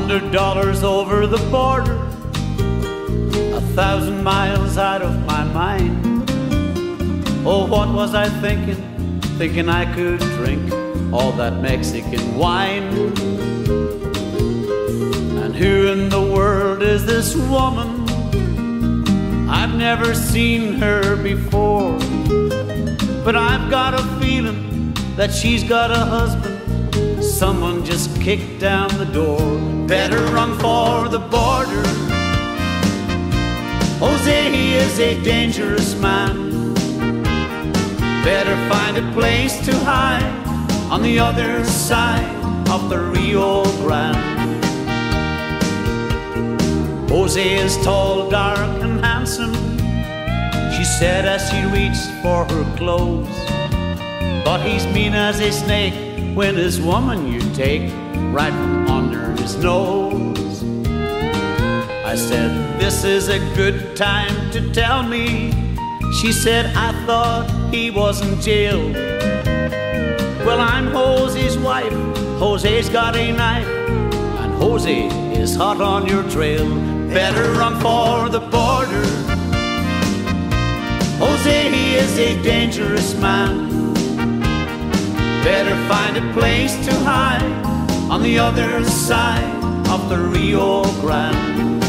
$100 over the border, 1,000 miles out of my mind. Oh, what was I thinking? Thinking I could drink all that Mexican wine. And who in the world is this woman? I've never seen her before, but I've got a feeling that she's got a husband. Someone just kicked down the door. Better run for the border. Jose, he is a dangerous man. Better find a place to hide on the other side of the Rio Grande. Jose is tall, dark, and handsome, she said as she reached for her clothes. But he's mean as a snake when his woman you take right from under his nose. I said, this is a good time to tell me. She said, I thought he was in jail. Well, I'm Jose's wife, Jose's got a knife, and Jose is hot on your trail. Better run for the border. Jose, he is a dangerous man. Better find a place to hide on the other side of the Rio Grande.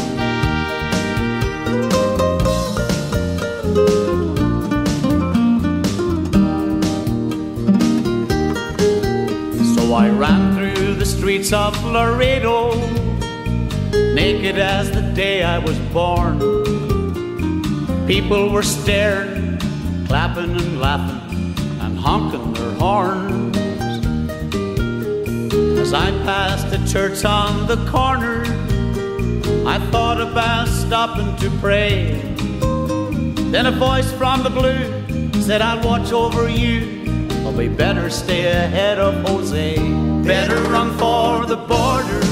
So I ran through the streets of Laredo, naked as the day I was born. People were staring, clapping and laughing, and honking their horns. As I passed a church on the corner, I thought about stopping to pray. Then a voice from the blue said, I'll watch over you, but we better stay ahead of Jose. Better run for the border.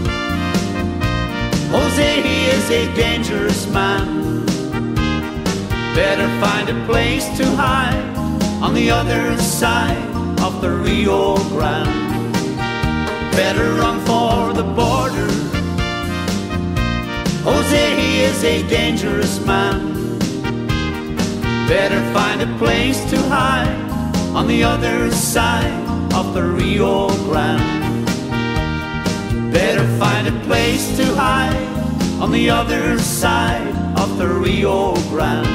Jose, he is a dangerous man. Better find a place to hide on the other side of the Rio Grande. Better run for the border. Jose, he is a dangerous man. Better find a place to hide on the other side of the Rio Grande. Better find a place to hide on the other side of the Rio Grande.